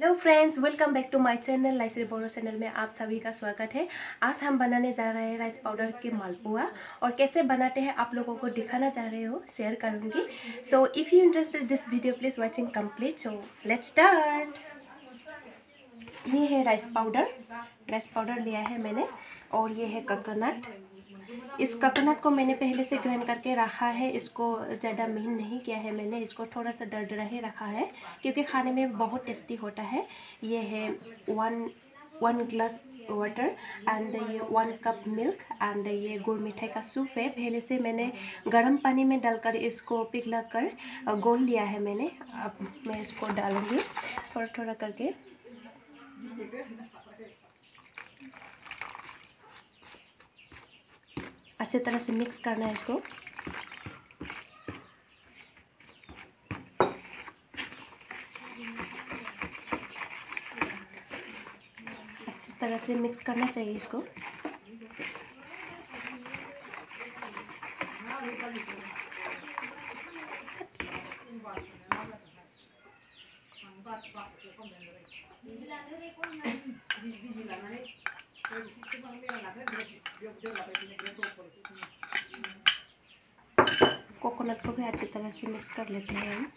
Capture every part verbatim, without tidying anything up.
Hello friends, welcome back to my channel Laisri Boro channel में आप सभी का स्वागत है। आज हम बनाने जा रहे हैं राइस पाउडर के मालपुआ और कैसे बनाते हैं आप लोगों को दिखाना चाह रहे हो शेयर करूंगी। So if you interested this video please watching complete. So let's start. ये है राइस पाउडर राइस पाउडर लिया है मैंने और ये है कोकोनट। इस कोकोनट को मैंने पहले से ग्राइंड करके रखा है। इसको ज़्यादा महीन नहीं किया है मैंने, इसको थोड़ा सा दरदरा ही रखा है क्योंकि खाने में बहुत टेस्टी होता है। ये है one one glass water and ये वन कप मिल्क एंड ये गुड़ मिठाई का सूप है। पहले से मैंने गर्म पानी में डालकर इसको पिघला कर घोल लिया है मैंने। अब मैं इसको डालूँगी थोड़ा थोड़ा करके। अच्छी तरह से मिक्स करना है इसको। अच्छी तरह से मिक्स करना चाहिए इसको। कोकोनट को भी अच्छी तरह से मिक्स कर लेते हैं हम।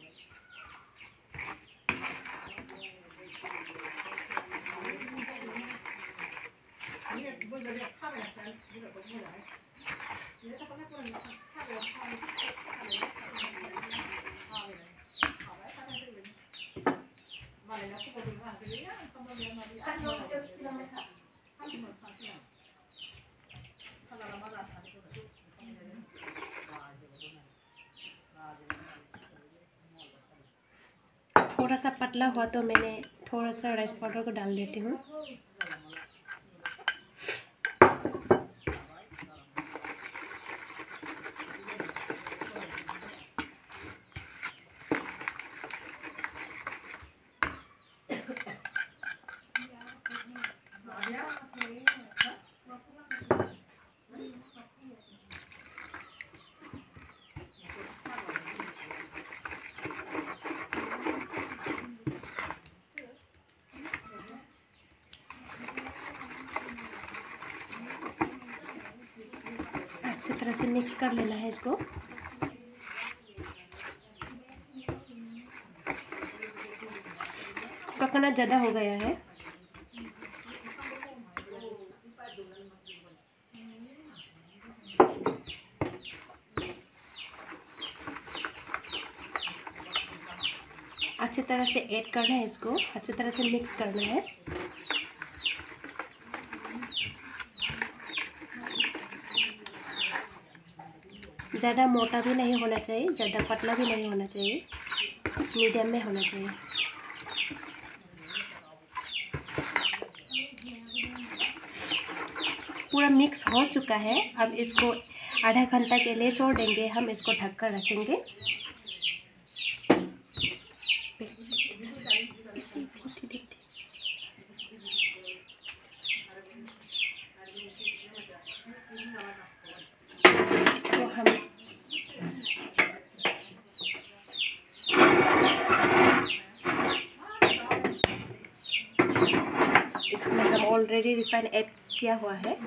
थोड़ा सा पतला हुआ तो मैंने थोड़ा सा राइस पाउडर को डाल देती हूँ। अच्छी तरह से मिक्स कर लेना है इसको। कोकोनट ज़्यादा हो गया है। अच्छी तरह से ऐड करना है इसको, अच्छी तरह से मिक्स करना है। ज़्यादा मोटा भी नहीं होना चाहिए, ज़्यादा पतला भी नहीं होना चाहिए, मीडियम में होना चाहिए। पूरा मिक्स हो चुका है। अब इसको आधा घंटा के लिए छोड़ देंगे, हम इसको ढककर रखेंगे। इसको हम इसमें हम ऑलरेडी रिफाइन ऐड किया हुआ है।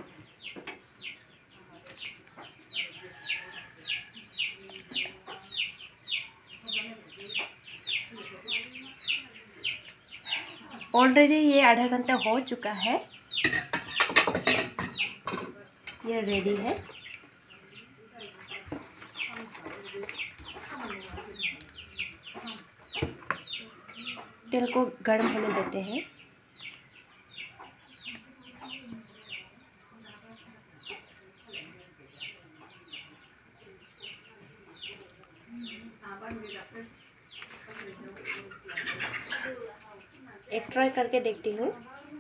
ऑलरेडी ये आधा घंटा हो चुका है, ये रेडी है। तेल को गर्म होने देते हैं। एक ट्राई करके देखती हूँ।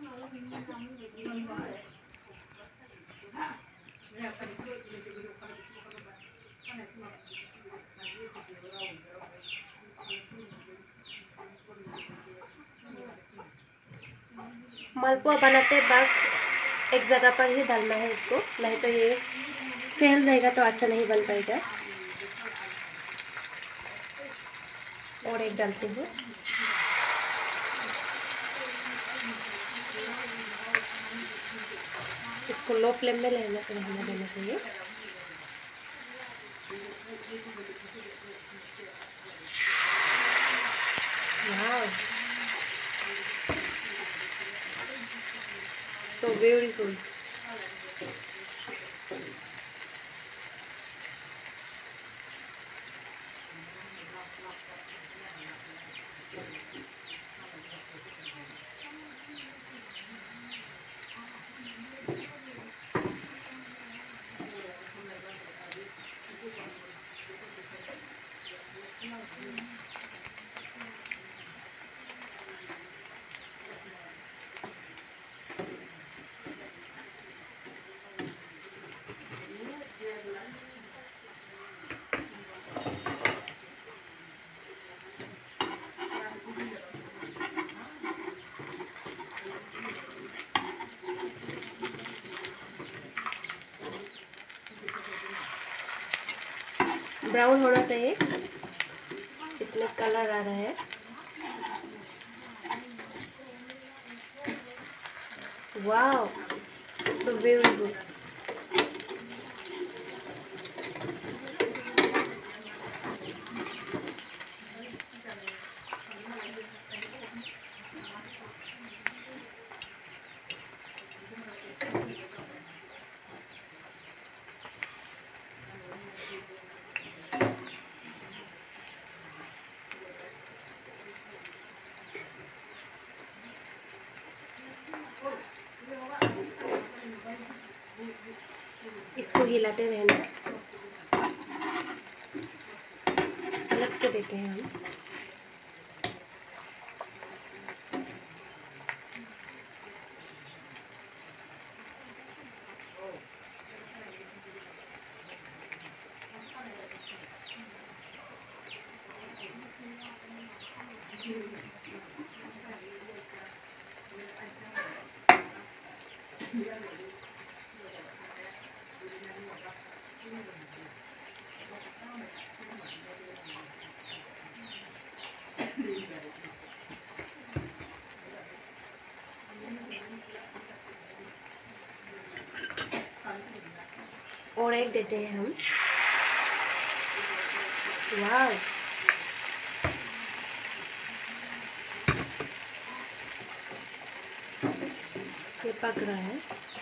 मालपुआ बनाते वक्त एक जगह पर ही डालना है इसको, नहीं तो ये फैल जाएगा तो अच्छा नहीं बन पाएगा। और एक डालती हूँ। इसको लो फ्लेम में रहने रहने देना चाहिए। Wow, so beautiful. ब्राउन होना चाहिए, इसमें कलर आ रहा है। Wow, so beautiful. इसको हिलाते रहना, अलग के देते हैं हम। और एक देते हैं हम। वाव, ये पक रहा है।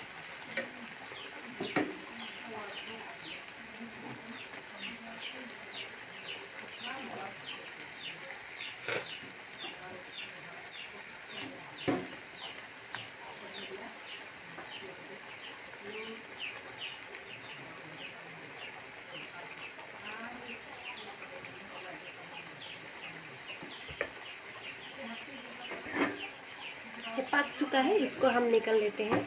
ये पक चुका है, इसको हम निकल लेते हैं।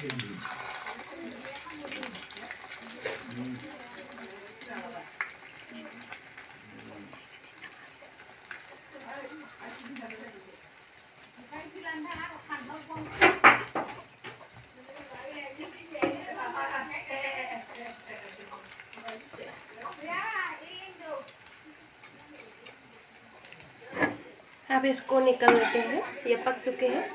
अब इसको निकल लेते हैं, ये पक चुके हैं।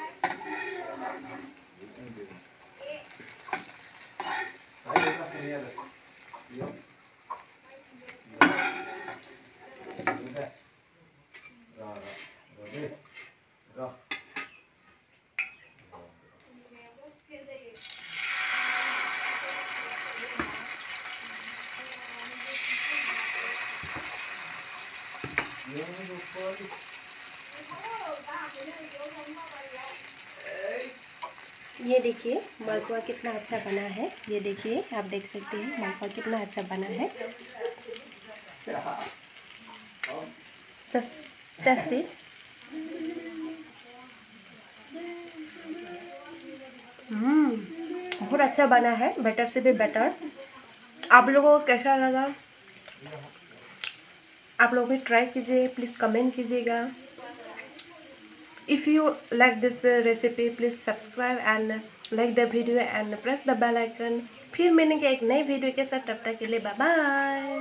ये देखिए मालपुआ कितना अच्छा बना है। ये देखिए, आप देख सकते हैं मालपुआ कितना अच्छा बना है। टेस्टी। हम्म बहुत अच्छा बना है, बेटर से भी बेटर। आप लोगों को कैसा लगा, आप लोग भी ट्राई कीजिए, प्लीज़ कमेंट कीजिएगा। If you like this uh, recipe, please subscribe and uh, like the video and press the bell icon। फिर मिलेंगे एक नई वीडियो के साथ, तब तक के लिए बाय बाय।